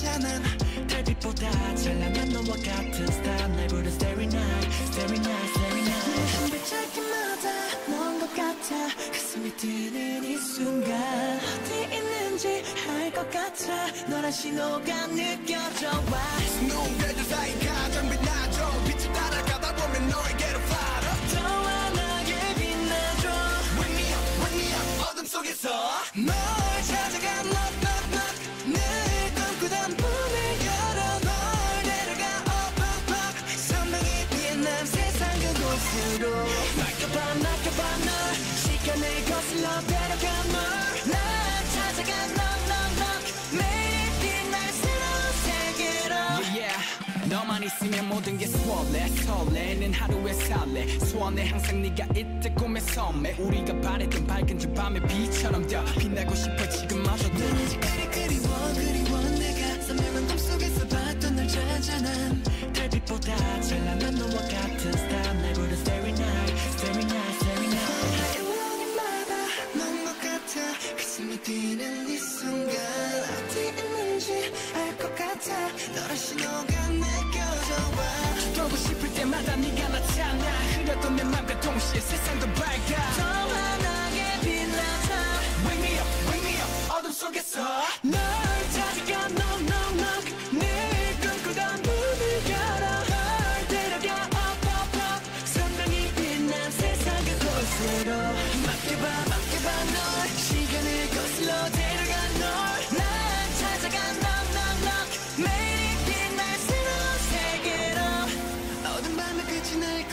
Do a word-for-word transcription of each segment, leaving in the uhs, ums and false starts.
찾아 난 달빛보다 찬란한 너와 같은 스타일 날 부른 Starry Night Starry Night Starry Night 한 발짝마다 넌 것 같아 가슴이 뛰는 이 순간 어디 있는지 알 것 같아 너란 신호가 느껴져 와 눈대들 사이 가장 빛나죠 빛을 따라가다 보면 너에게로 fly up 더 환하게 빛나줘 Wake me up, wake me up 어둠 속에서 널 찾아가 knock knock knock 늘 꿈꾸던 문을 열어 널 데려가 up up up 선명히 빛난 세상 그곳으로 맡겨봐 맡겨봐 널 시간을 거슬러 데려가 널 날 찾아가 knock knock knock 매일 빛날 새로운 세계로 yeah, yeah. 너만 있으면 모든 게 수월해 설레는 하루에 살래 소원해 항상 네가 있을 꿈의 섬에 우리가 바랬던 밝은 저 밤의 빛처럼 더 빛나고 싶어 지금마저도 넌 이제 그리 그리워 그리워 내가 선명한 꿈속에서 봤던 널 찾아 난 달빛보다 찬란한 너와 같은 스타일 날 부른 Starry Night Starry Night Starry Night 하얀 원인마다 넌 것 같아 가슴이 뛰는 이 순간 어디 있는지 알 것 같아 너란 신호가 느껴져 와 보고 싶을 때마다 네가 나타나 흐렸던 내 맘과 동시에 세상도 밝아 더 환하게 빛나자 Wake me up, wake me up 어둠 속에서 널 찾아가 knock knock knock 늘 꿈꾸던 문을 열어 널 데려가 up up up 선명히 빛난 세상 그곳으로 맡겨봐 맡겨봐 널 시간을 거슬러 데려가 널 난 찾아가 knock knock knock 매일이 빛날 새로운 세계로 어두운 밤의 끝이 날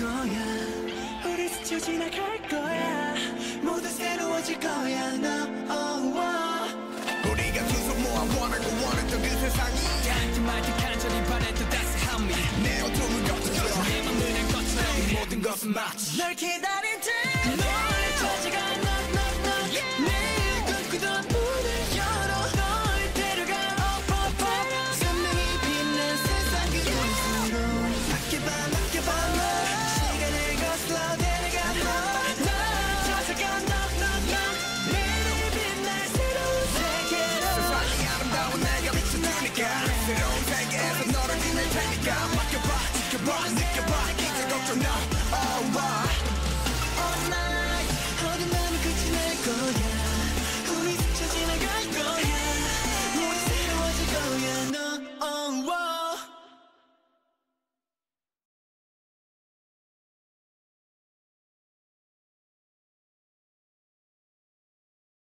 거야 우리 스쳐 지나갈 거야 모두 새로워질 거야 너 oh, oh. 우리가 두 손 모아 원하고 원했던 그 세상이 닿지 말듯 간절히 바랬던 따스함이 내 어둠을 걷어줘 내 맘을 낸 것처럼 이 모든 것은 마치 널 기다릴 때 널 찾아가 knock knock knock 늘 꿈꾸던 문을 열어 널 데려가 up up up 선명히 빛난 세상 그곳으로 맡겨봐 맡겨봐 널 시간을 거슬러 데려가 널 찾아가 knock knock knock 매일 빛날 새로운 세계로 세상이 아름다운 내가 비춰주니까 새로운 세계에서 너를 지낼 테니까 맡겨봐 지켜봐 느껴봐 이제 걱정 나 oh, wow.